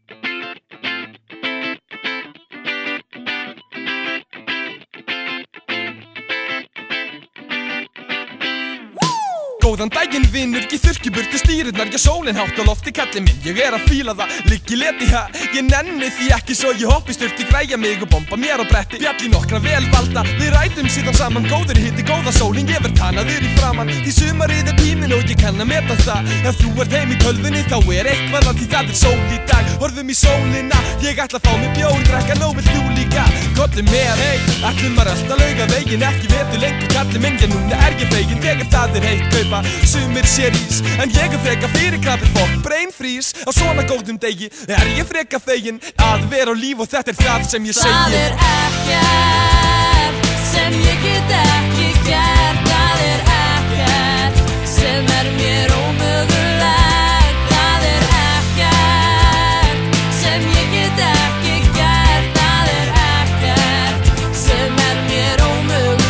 Góðan daginn vinur, ég þurrki burtu stýrurnar. Já, sólin hátt á lofti kalli minn, ég að fíla það. Liggi leti ég nenni því ekki, svo ég hoppi styrti, græja mig og bomba mér á bretti. Bjalli nokkra velvalda, við rætum síðan saman. Góður hitti, góða sólin, ég verð tannaður í framann. Því sumarið tíminn og ég kann að meta það. Ef þú ert heim í tölvunni þá eitthvað að því það sól í dag. Horfum í sólina, ég ætla að fá mig bjór, drekka nóg, vilt þú líka? Kolli með, hey, ætlum að rölta Laugaveginn, ekki vetur lengur kalli minn. Já, núna ég feginn, þegar það heitt kaupa sumir sér ís, en ég freka fyrir krabbi fokk brain freeze. Á svona góðum degi ég freka feginn að vera á líf, og þetta það sem ég segi. Það ekkert sem ég get ekki gert. Það ekkert sem mér ómögulegt. Það ekkert sem ég get ekki gert. Það ekkert sem mér ómögulegt.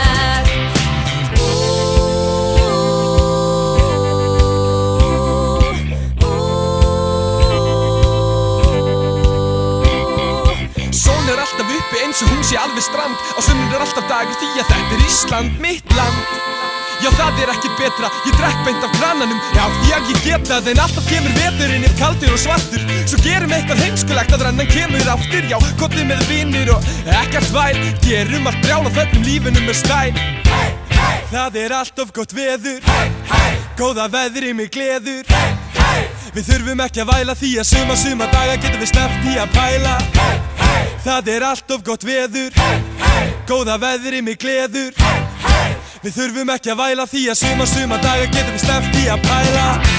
Sólin alltaf uppi eins og hún sé alveg strand. Á sumrin alltaf dagur því að þetta Ísland, mitt land. Já, það ekki betra, ég drekk beint af krananum. Já, því að ég get það, en alltaf kemur veturinn kaldur og svartur. Svo gerum eitthvað heimskulegt að rennan kemur aftur. Já, kottið með vinir og ekkert væl. Gerum allt brjál og föllum lífinu með stæl. Það alltaf gott veður. Góða veðri mig gleður. Við þurfum ekki að væla því að suma daga getum við sleppt í að pæla. Það alltaf gott veður. Góða veðri mig gleður. Við þurfum ekki að væla því að suma daga getum við sleppt í að pæla.